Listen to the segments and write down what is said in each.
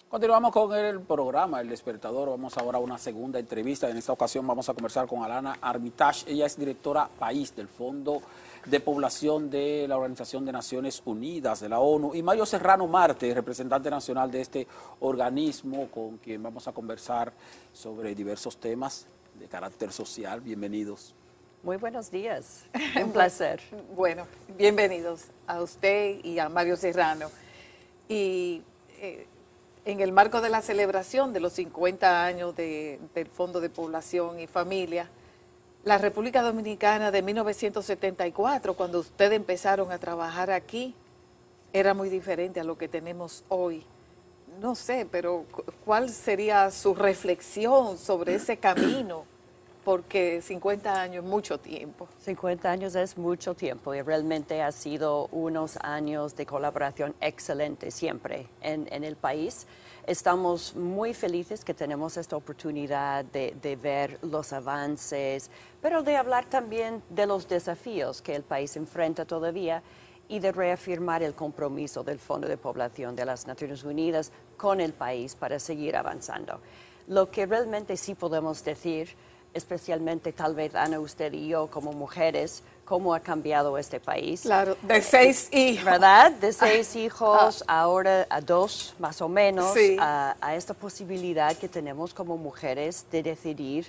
Continuamos con el programa El Despertador. Vamos ahora a una segunda entrevista. En esta ocasión vamos a conversar con Alana Armitage. Ella es directora país del Fondo de Población de la Organización de Naciones Unidas, de la ONU, y Mario Serrano Marte, representante nacional de este organismo, con quien vamos a conversar sobre diversos temas de carácter social. Bienvenidos. Muy buenos días, un placer. Bueno, bienvenidos a usted y a Mario Serrano. Y en el marco de la celebración de los 50 años del Fondo de Población y Familia, la República Dominicana de 1974, cuando ustedes empezaron a trabajar aquí, era muy diferente a lo que tenemos hoy. No sé, pero ¿cuál sería su reflexión sobre ese camino? Porque 50 años es mucho tiempo. 50 años es mucho tiempo y realmente ha sido unos años de colaboración excelente siempre en el país. Estamos muy felices que tenemos esta oportunidad de ver los avances, pero de hablar también de los desafíos que el país enfrenta todavía y de reafirmar el compromiso del Fondo de Población de las Naciones Unidas con el país para seguir avanzando. Lo que realmente sí podemos decir, especialmente tal vez Ana, usted y yo como mujeres, cómo ha cambiado este país. Claro, de 6 hijos. ¿Verdad? De 6 hijos, ahora a 2 más o menos, sí. a esta posibilidad que tenemos como mujeres de decidir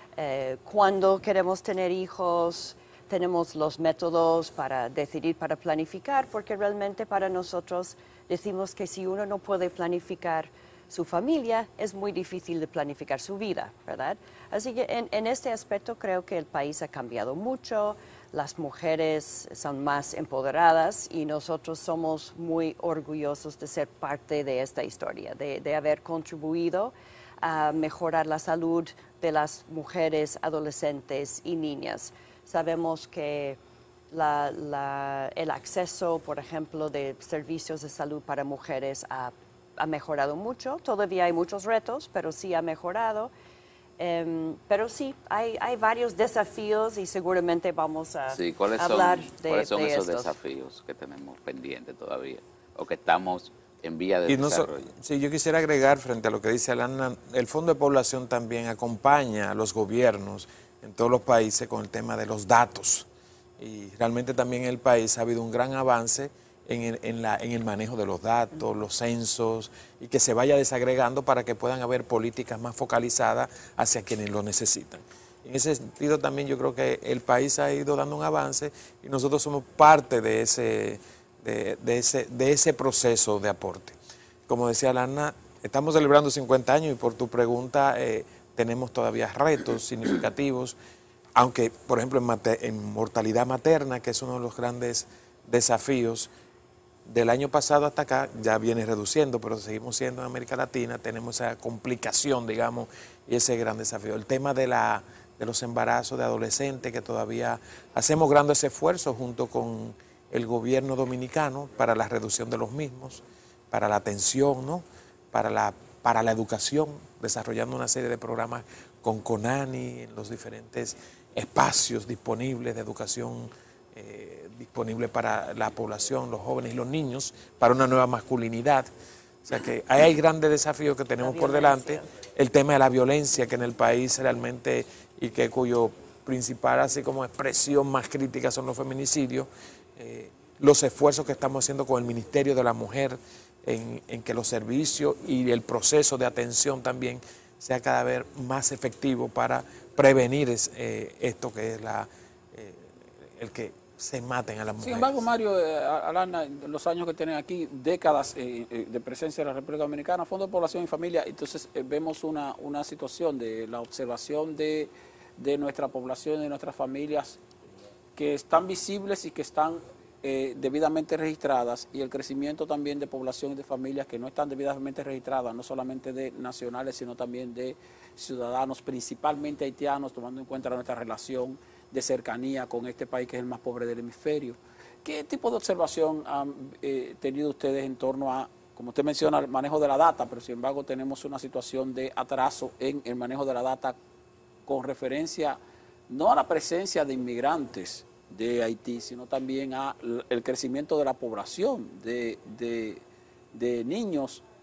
cuándo queremos tener hijos. Tenemos los métodos para decidir, para planificar, porque realmente para nosotros decimos que si uno no puede planificar su familia, es muy difícil de planificar su vida, ¿verdad? Así que en este aspecto creo que el país ha cambiado mucho, las mujeres son más empoderadas y nosotros somos muy orgullosos de ser parte de esta historia, de haber contribuido a mejorar la salud de las mujeres, adolescentes y niñas. Sabemos que el acceso, por ejemplo, de servicios de salud para mujeres ha mejorado mucho. Todavía hay muchos retos, pero sí ha mejorado. Pero sí, hay varios desafíos y seguramente vamos a hablar de ¿cuáles son esos estos desafíos que tenemos pendientes todavía o que estamos en vía de desarrollo? Sí, yo quisiera agregar frente a lo que dice Alana, el Fondo de Población también acompaña a los gobiernos en todos los países con el tema de los datos. Y realmente también en el país ha habido un gran avance en el manejo de los datos, los censos, y que se vaya desagregando para que puedan haber políticas más focalizadas hacia quienes lo necesitan. En ese sentido también yo creo que el país ha ido dando un avance y nosotros somos parte de ese proceso de aporte. Como decía Lana, estamos celebrando 50 años y por tu pregunta tenemos todavía retos significativos, aunque por ejemplo en mortalidad materna, que es uno de los grandes desafíos, del año pasado hasta acá ya viene reduciendo, pero seguimos siendo en América Latina, tenemos esa complicación, digamos, y ese gran desafío. El tema de los embarazos de adolescentes, que todavía hacemos grandes esfuerzos junto con el gobierno dominicano para la reducción de los mismos, para la atención, ¿no? para la educación, desarrollando una serie de programas con CONANI en los diferentes espacios disponibles de educación disponible para la población, los jóvenes y los niños, para una nueva masculinidad. O sea que ahí hay grandes desafíos que tenemos por delante. El tema de la violencia que en el país realmente, y que cuyo principal así como expresión más crítica son los feminicidios, los esfuerzos que estamos haciendo con el Ministerio de la Mujer en que los servicios y el proceso de atención también sea cada vez más efectivo para prevenir esto que es el que se maten a las mujeres. Sin embargo, Mario, Alana, los años que tienen aquí, décadas de presencia de la República Dominicana, Fondo de Población y Familia, entonces vemos una situación de la observación de nuestra población, de nuestras familias, que están visibles y que están debidamente registradas, y el crecimiento también de población y de familias que no están debidamente registradas, no solamente de nacionales, sino también de ciudadanos, principalmente haitianos, tomando en cuenta nuestra relación de cercanía con este país que es el más pobre del hemisferio. ¿Qué tipo de observación han tenido ustedes en torno a, como usted menciona, el manejo de la data, pero sin embargo tenemos una situación de atraso en el manejo de la data con referencia no a la presencia de inmigrantes de Haití, sino también al crecimiento de la población, de niños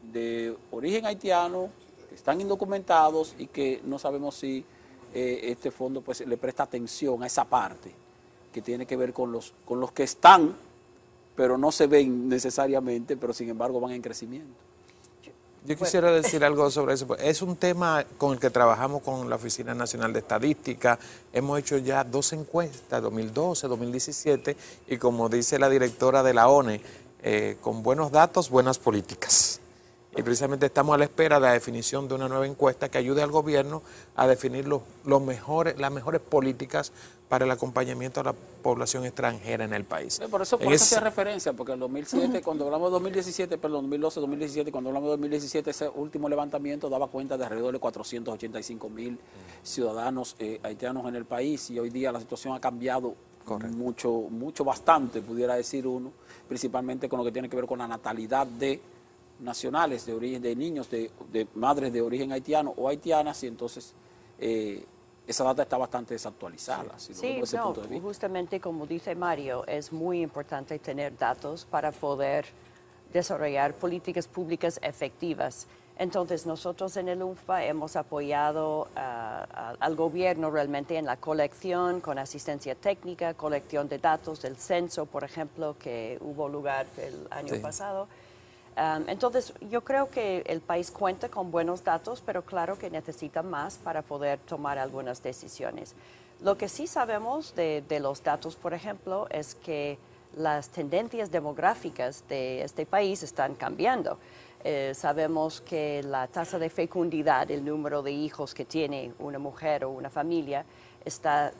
de origen haitiano, que están indocumentados y que no sabemos si este fondo pues le presta atención a esa parte que tiene que ver con los que están, pero no se ven necesariamente, pero sin embargo van en crecimiento. Yo quisiera decir algo sobre eso. Es un tema con el que trabajamos con la Oficina Nacional de Estadística. Hemos hecho ya 2 encuestas, 2012, 2017, y como dice la directora de la ONE, con buenos datos, buenas políticas. Y precisamente estamos a la espera de la definición de una nueva encuesta que ayude al gobierno a definir las mejores políticas para el acompañamiento a la población extranjera en el país. Por eso hacía referencia, porque en 2007, cuando hablamos de 2017, perdón, 2012, 2017, cuando hablamos de 2017, ese último levantamiento daba cuenta de alrededor de 485.000 ciudadanos haitianos en el país, y hoy día la situación ha cambiado mucho, bastante, pudiera decir uno, principalmente con lo que tiene que ver con la natalidad de nacionales de origen, de niños de madres de origen haitiano o haitianas, y entonces esa data está bastante desactualizada. Si lo vemos desde ese punto de vista. Justamente como dice Mario, es muy importante tener datos para poder desarrollar políticas públicas efectivas. Entonces nosotros en el UNFPA hemos apoyado al gobierno realmente en la colección con asistencia técnica, colección de datos del censo, por ejemplo, que hubo lugar el año pasado. Entonces, yo creo que el país cuenta con buenos datos, pero claro que necesita más para poder tomar algunas decisiones. Lo que sí sabemos de los datos, por ejemplo, es que las tendencias demográficas de este país están cambiando. Sabemos que la tasa de fecundidad, el número de hijos que tiene una mujer o una familia, está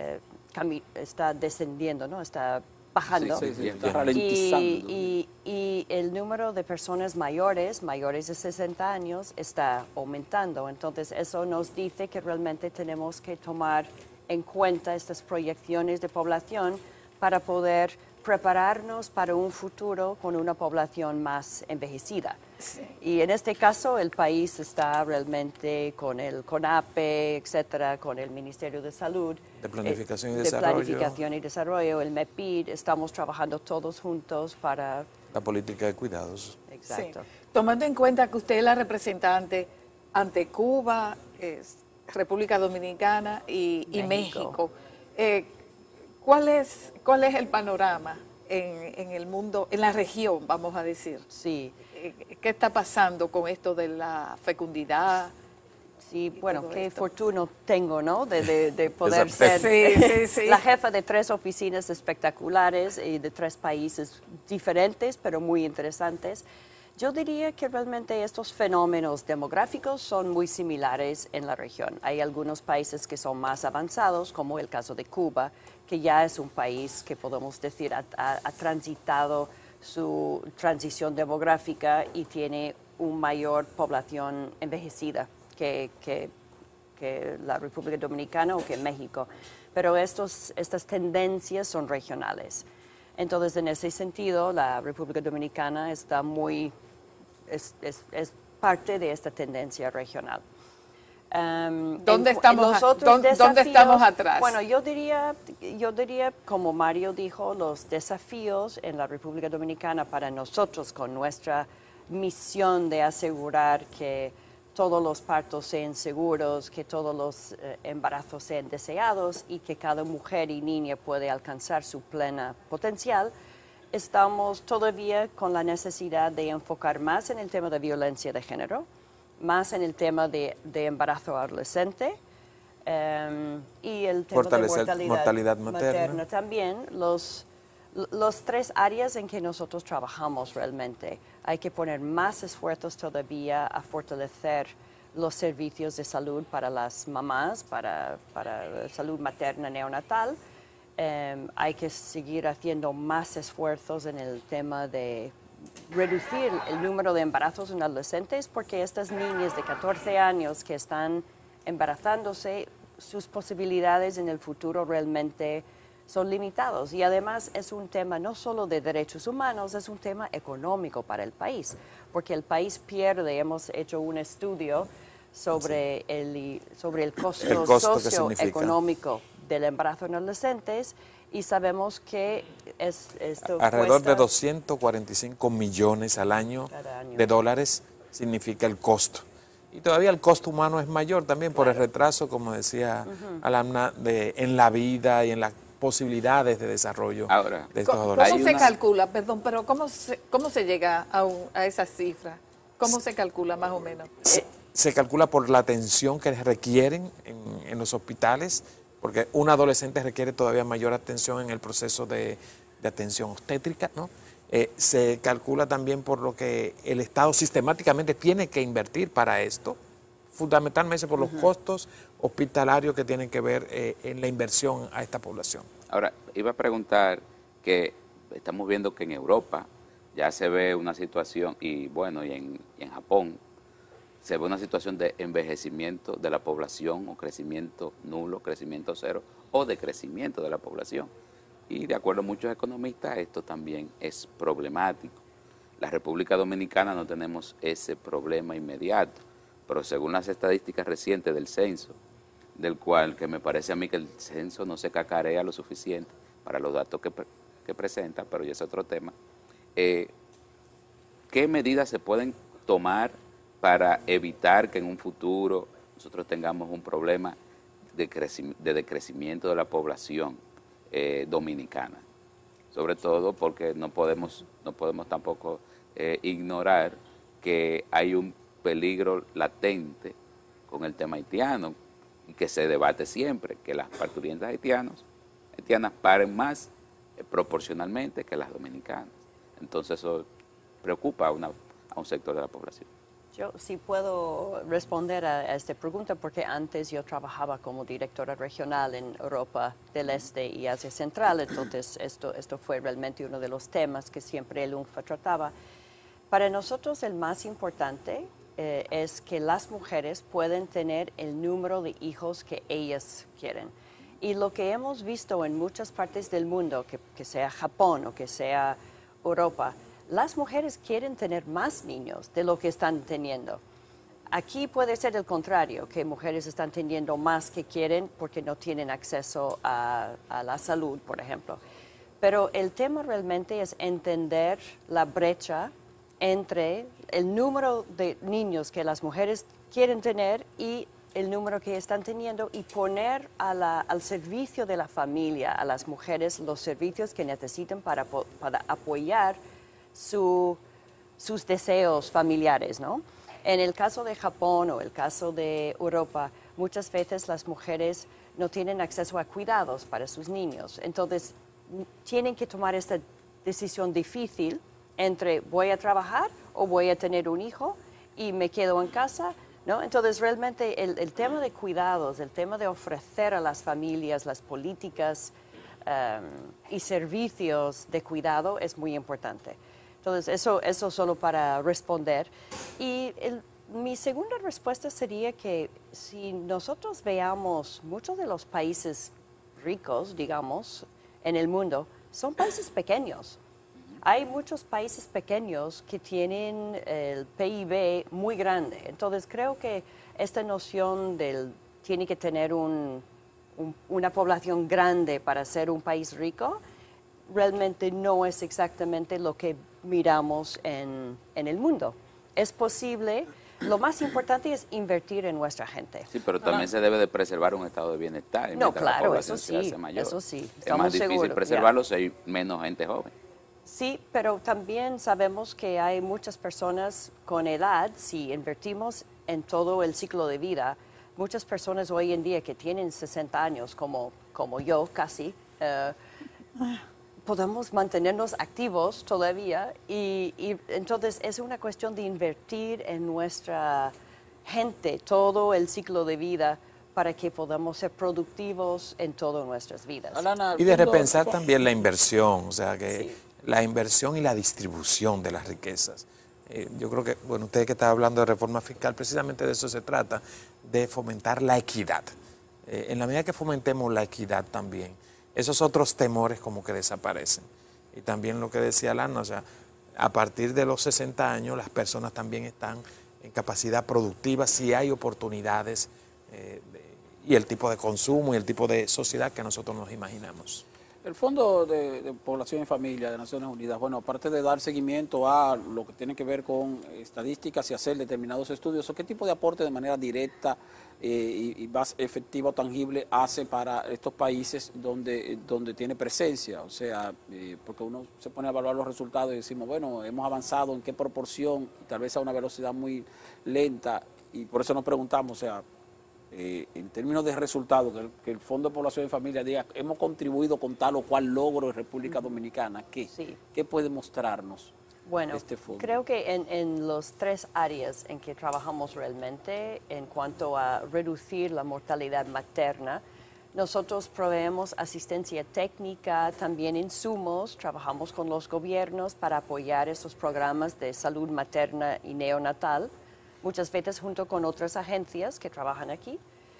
descendiendo, ¿no? Está bajando. Está ralentizando. Y el número de personas mayores de 60 años, está aumentando. Entonces, eso nos dice que realmente tenemos que tomar en cuenta estas proyecciones de población para poder prepararnos para un futuro con una población más envejecida. Sí. Y en este caso el país está realmente con el CONAPE, etcétera, con el Ministerio de Salud, de Planificación y Desarrollo, el MEPID, estamos trabajando todos juntos para la política de cuidados. Exacto. Sí. Tomando en cuenta que usted es la representante ante Cuba, República Dominicana y México. ¿Cuál es el panorama en el mundo, en la región, vamos a decir? Sí. ¿Qué está pasando con esto de la fecundidad? Sí, bueno, qué fortuna tengo, ¿no? De poder ser la jefa de 3 oficinas espectaculares y de 3 países diferentes, pero muy interesantes. Yo diría que realmente estos fenómenos demográficos son muy similares en la región. Hay algunos países que son más avanzados, como el caso de Cuba, que ya es un país que podemos decir ha transitado su transición demográfica y tiene una mayor población envejecida que la República Dominicana o que México. Pero estas tendencias son regionales. Entonces, en ese sentido, la República Dominicana está es parte de esta tendencia regional. ¿Dónde estamos atrás? Bueno, yo diría, como Mario dijo, los desafíos en la República Dominicana para nosotros con nuestra misión de asegurar que todos los partos sean seguros, que todos los embarazos sean deseados y que cada mujer y niña puede alcanzar su plena potencial, estamos todavía con la necesidad de enfocar más en el tema de violencia de género, más en el tema de embarazo adolescente y el tema de mortalidad materna también. Los 3 áreas en que nosotros trabajamos realmente. Hay que poner más esfuerzos todavía a fortalecer los servicios de salud para las mamás, para salud materna neonatal. Hay que seguir haciendo más esfuerzos en el tema de reducir el número de embarazos en adolescentes, porque estas niñas de 14 años que están embarazándose, sus posibilidades en el futuro realmente son limitados. Y además es un tema no solo de derechos humanos, es un tema económico para el país, porque el país pierde. Hemos hecho un estudio sobre el costo socioeconómico del embarazo en adolescentes, y sabemos que esto alrededor cuesta de 245 millones al año de dólares significa el costo. Y todavía el costo humano es mayor también por el retraso, como decía Alanna, en la vida y en las posibilidades de desarrollo Ahora, de estos ¿Cómo adolescentes. se calcula, perdón, pero cómo se llega a esa cifra? ¿Cómo se calcula más o menos? Se calcula por la atención que requieren en los hospitales, porque un adolescente requiere todavía mayor atención en el proceso de atención obstétrica, ¿no? Se calcula también por lo que el Estado sistemáticamente tiene que invertir para esto, fundamentalmente por los costos hospitalarios que tienen que ver en la inversión a esta población. ahora, iba a preguntar que estamos viendo que en Europa ya se ve una situación, y bueno, y en Japón, se ve una situación de envejecimiento de la población, o crecimiento nulo, crecimiento cero, o decrecimiento de la población. Y de acuerdo a muchos economistas, esto también es problemático. La República Dominicana no tenemos ese problema inmediato, pero según las estadísticas recientes del censo, del cual que me parece a mí que el censo no se cacarea lo suficiente para los datos que presenta, pero ya es otro tema, ¿qué medidas se pueden tomar para evitar que en un futuro nosotros tengamos un problema de decrecimiento de la población dominicana? Sobre todo porque no podemos tampoco ignorar que hay un peligro latente con el tema haitiano y que se debate siempre, que las parturientas haitianas paren más proporcionalmente que las dominicanas. Entonces eso preocupa a un sector de la población. Yo sí puedo responder a esta pregunta porque antes yo trabajaba como directora regional en Europa del Este y Asia Central, entonces esto fue realmente uno de los temas que siempre el UNFPA trataba. Para nosotros el más importante es que las mujeres pueden tener el número de hijos que ellas quieren. Y lo que hemos visto en muchas partes del mundo, que sea Japón o que sea Europa, las mujeres quieren tener más niños de lo que están teniendo. Aquí puede ser el contrario, que mujeres están teniendo más que quieren porque no tienen acceso a la salud, por ejemplo. Pero el tema realmente es entender la brecha entre el número de niños que las mujeres quieren tener y el número que están teniendo y poner al servicio de la familia, a las mujeres, los servicios que necesitan para apoyar sus deseos familiares, ¿no? En el caso de Japón o el caso de Europa, muchas veces las mujeres no tienen acceso a cuidados para sus niños. Entonces, tienen que tomar esta decisión difícil entre voy a trabajar o voy a tener un hijo y me quedo en casa, ¿no? Entonces, realmente el tema de cuidados, el tema de ofrecer a las familias las políticas y servicios de cuidado es muy importante. Entonces, eso solo para responder. Y mi segunda respuesta sería que si nosotros veamos muchos de los países ricos, digamos, en el mundo, son países pequeños. Hay muchos países pequeños que tienen el PIB muy grande. Entonces, creo que esta noción tiene que tener una población grande para ser un país rico, realmente no es exactamente lo que miramos en el mundo. Es posible, lo más importante es invertir en nuestra gente. Sí, pero también se debe de preservar un estado de bienestar. No, claro, la población eso se sí, hace mayor. eso sí, Es estamos más difícil seguros, preservarlo si hay menos gente joven. Sí, pero también sabemos que hay muchas personas con edad, si invertimos en todo el ciclo de vida, muchas personas hoy en día que tienen 60 años, como yo casi, podemos mantenernos activos todavía y entonces es una cuestión de invertir en nuestra gente todo el ciclo de vida para que podamos ser productivos en todas nuestras vidas. Alana, Y de repensar también la inversión, o sea, que Sí. la inversión y la distribución de las riquezas. Yo creo que, bueno, usted que está hablando de reforma fiscal, precisamente de eso se trata, de fomentar la equidad. En la medida que fomentemos la equidad también, esos otros temores como que desaparecen. Y también lo que decía Lana, o sea, a partir de los 60 años las personas también están en capacidad productiva si hay oportunidades y el tipo de consumo y el tipo de sociedad que nosotros nos imaginamos. El Fondo de Población y Familia de Naciones Unidas, bueno, aparte de dar seguimiento a lo que tiene que ver con estadísticas y hacer determinados estudios, ¿qué tipo de aporte de manera directa y más efectiva o tangible hace para estos países donde tiene presencia? O sea, porque uno se pone a evaluar los resultados y decimos, bueno, hemos avanzado en qué proporción, tal vez a una velocidad muy lenta, y por eso nos preguntamos, o sea, en términos de resultados, que el Fondo de Población y Familia diga, hemos contribuido con tal o cual logro en República Dominicana, ¿qué puede mostrarnos este fondo? Creo que en los 3 áreas en que trabajamos realmente, en cuanto a reducir la mortalidad materna, nosotros proveemos asistencia técnica, también insumos, trabajamos con los gobiernos para apoyar esos programas de salud materna y neonatal, muchas veces junto con otras agencias que trabajan aquí.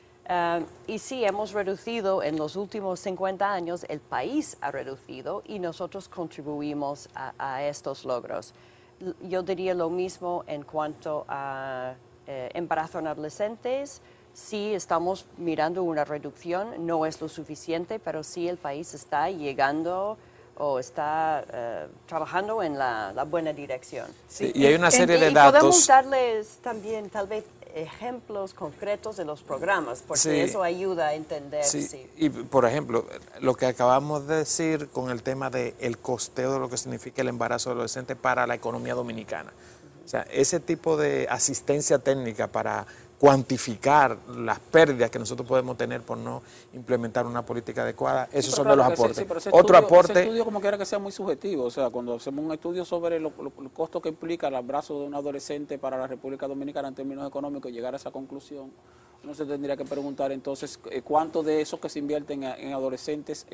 Y sí, hemos reducido en los últimos 50 años, el país ha reducido y nosotros contribuimos a estos logros. Yo diría lo mismo en cuanto a embarazo en adolescentes. Sí, estamos mirando una reducción, no es lo suficiente, pero sí el país está llegando o está trabajando en la buena dirección. Sí, y hay una serie de datos. Podemos darles también tal vez ejemplos concretos de los programas, porque eso ayuda a entender. Sí. Y por ejemplo, lo que acabamos de decir con el tema del costeo de lo que significa el embarazo adolescente para la economía dominicana. O sea, ese tipo de asistencia técnica para cuantificar las pérdidas que nosotros podemos tener por no implementar una política adecuada, esos son de los aportes. Otro aporte... Ese estudio como quiera que sea muy subjetivo, o sea, cuando hacemos un estudio sobre el costo que implica el abrazo de un adolescente para la República Dominicana en términos económicos y llegar a esa conclusión, uno se tendría que preguntar entonces cuánto de eso que se invierten en adolescentes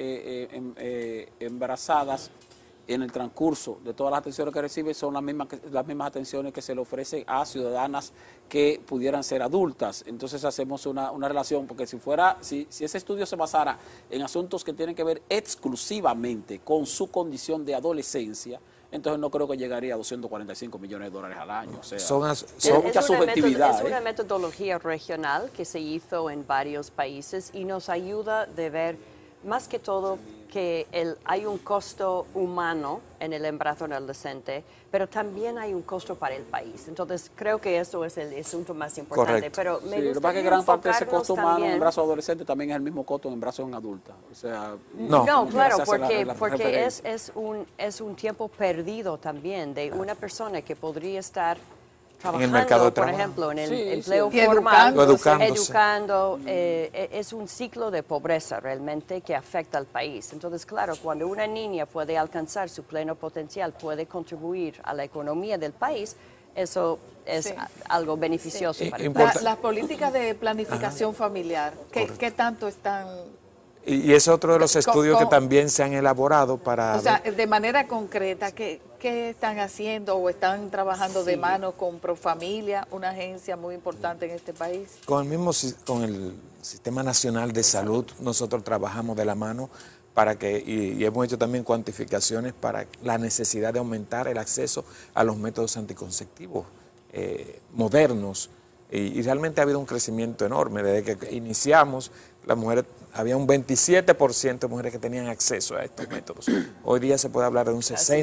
embarazadas en el transcurso de todas las atenciones que recibe son las mismas atenciones que se le ofrecen a ciudadanas que pudieran ser adultas. Entonces hacemos una relación, porque si ese estudio se basara en asuntos que tienen que ver exclusivamente con su condición de adolescencia, entonces no creo que llegaría a $245 millones al año. O sea, son mucha subjetividad. Es una metodología regional que se hizo en varios países y nos ayuda de ver, más que todo, que hay un costo humano en el embarazo en adolescente, pero también hay un costo para el país. Entonces, creo que eso es el asunto más importante. Correcto. Pero me lo que pasa es que gran parte de ese costo humano en embarazo adolescente también es el mismo costo en embarazo en adulta. O sea, no, claro, porque es un tiempo perdido también de una persona que podría estar trabajando, en el mercado de por trabajo, ejemplo, en el empleo formal, educando, es un ciclo de pobreza realmente que afecta al país. Entonces, claro, cuando una niña puede alcanzar su pleno potencial, puede contribuir a la economía del país, eso es algo beneficioso para el país. Las políticas de planificación familiar, ¿qué tanto están...? Y es otro de los estudios que también se han elaborado para... O sea, de manera concreta, ¿qué están haciendo o están trabajando de mano con Profamilia, una agencia muy importante en este país? Con el Sistema Nacional de Salud, nosotros trabajamos de la mano para que, y hemos hecho también cuantificaciones para la necesidad de aumentar el acceso a los métodos anticonceptivos modernos. Y realmente ha habido un crecimiento enorme. Desde que iniciamos, las mujeres, había un 27% de mujeres que tenían acceso a estos métodos. Hoy día se puede hablar de un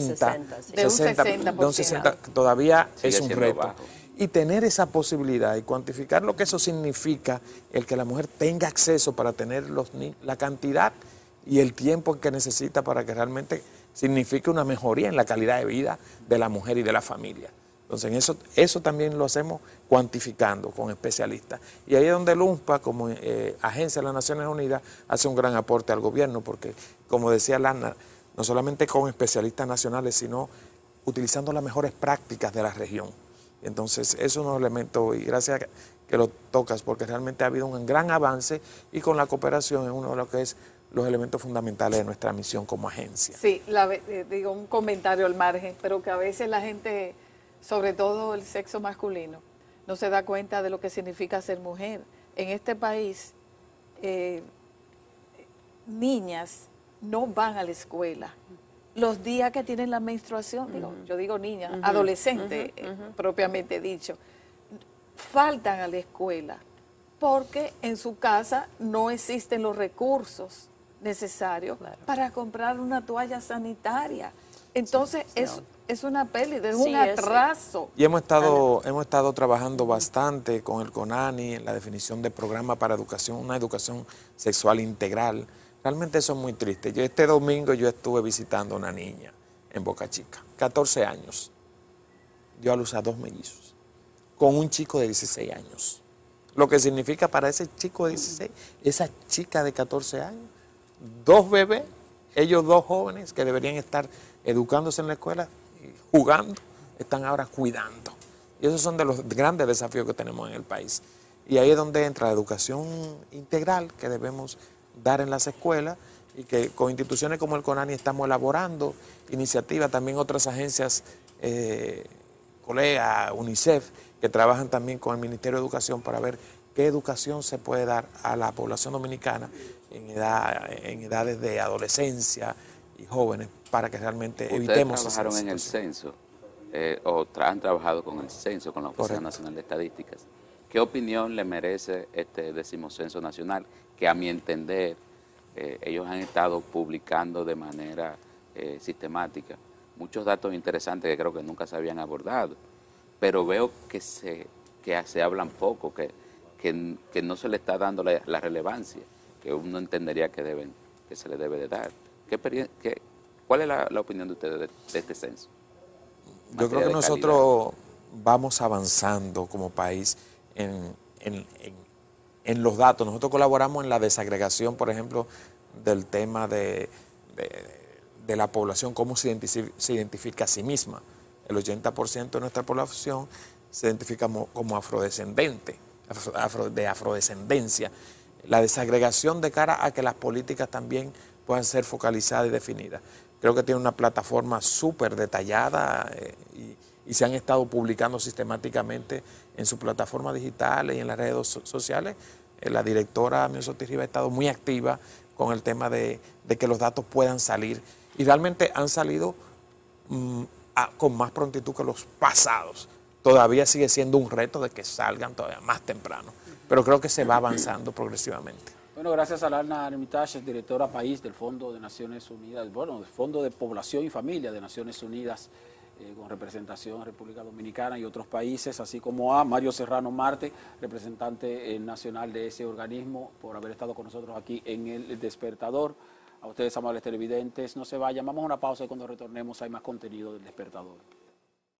60%, todavía es un reto. Bajo. Y tener esa posibilidad y cuantificar lo que eso significa, el que la mujer tenga acceso para tener la cantidad y el tiempo que necesita para que realmente signifique una mejoría en la calidad de vida de la mujer y de la familia. Entonces, eso también lo hacemos cuantificando con especialistas. Y ahí es donde el UNPA, como agencia de las Naciones Unidas, hace un gran aporte al gobierno, porque, como decía Lana, no solamente con especialistas nacionales, sino utilizando las mejores prácticas de la región. Entonces, eso es un elemento, y gracias que lo tocas, porque realmente ha habido un gran avance, y con la cooperación es uno de los que es los elementos fundamentales de nuestra misión como agencia. Sí, digo un comentario al margen, pero que a veces la gente, sobre todo el sexo masculino, no se da cuenta de lo que significa ser mujer. En este país, niñas no van a la escuela los días que tienen la menstruación, yo digo niñas, adolescentes, propiamente dicho, faltan a la escuela porque en su casa no existen los recursos necesario Claro. para comprar una toalla sanitaria. Entonces, es una pérdida, es Sí, un atraso. Y hemos estado trabajando bastante con el CONANI en la definición de programa para educación, una educación sexual integral. Realmente eso es muy triste. Este domingo yo estuve visitando a una niña en Boca Chica, 14 años. Dio a luz a 2 mellizos, con un chico de 16 años. Lo que significa para ese chico de 16, esa chica de 14 años, 2 bebés, ellos 2 jóvenes que deberían estar educándose en la escuela, jugando, están ahora cuidando. Y esos son de los grandes desafíos que tenemos en el país. Y ahí es donde entra la educación integral que debemos dar en las escuelas y que con instituciones como el CONANI estamos elaborando iniciativas, también otras agencias, COLEA, UNICEF, que trabajan también con el Ministerio de Educación para ver qué educación se puede dar a la población dominicana en edades de adolescencia y jóvenes para que realmente evitemos ¿Ustedes trabajaron esas en el situaciones? censo han trabajado con el censo, con la Oficina Correcto. Nacional de Estadísticas? ¿Qué opinión le merece este 10º censo nacional? Que a mi entender ellos han estado publicando de manera sistemática muchos datos interesantes que creo que nunca se habían abordado, pero veo que se hablan poco, que no se le está dando la relevancia que uno entendería que se le debe de dar. ¿Cuál es la opinión de ustedes de este censo? Yo creo que nosotros vamos avanzando como país en los datos. Nosotros colaboramos en la desagregación, por ejemplo, del tema de la población, cómo se identifica a sí misma. El 80% de nuestra población se identifica como afrodescendente, de afrodescendencia. La desagregación de cara a que las políticas también puedan ser focalizadas y definidas. Creo que tiene una plataforma súper detallada y se han estado publicando sistemáticamente en sus plataformas digitales y en las redes sociales. La directora Miosotti Rivas ha estado muy activa con el tema de que los datos puedan salir y realmente han salido con más prontitud que los pasados. Todavía sigue siendo un reto de que salgan todavía más temprano, pero creo que se va avanzando progresivamente. Bueno, gracias a Lana Armitage, directora país del Fondo de Naciones Unidas, bueno, del Fondo de Población y Familia de Naciones Unidas, con representación en República Dominicana y otros países, así como a Mario Serrano Marte, representante nacional de ese organismo, por haber estado con nosotros aquí en El Despertador. A ustedes, amables televidentes, no se vayan, vamos a una pausa y cuando retornemos hay más contenido del Despertador.